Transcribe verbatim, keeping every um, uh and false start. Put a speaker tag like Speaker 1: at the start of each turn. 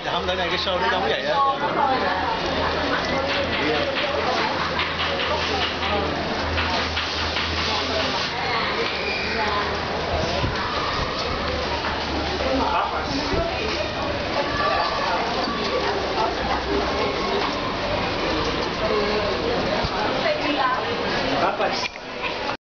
Speaker 1: không tới này cái show nó giống vậy á.